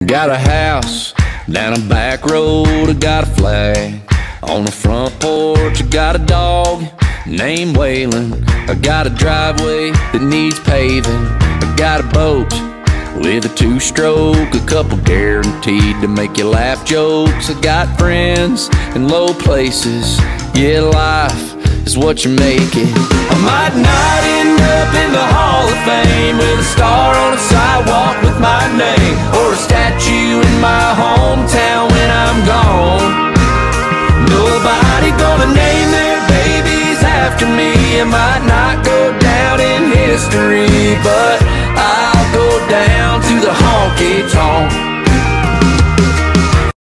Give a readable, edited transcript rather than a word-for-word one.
Got a house down a back road, I got a flag on the front porch. I got a dog named Waylon, I got a driveway that needs paving. I got a boat with a two-stroke, a couple guaranteed to make you laugh jokes. I got friends in low places, yeah, life is what you make it. I might not end up in the Hall of Fame with a star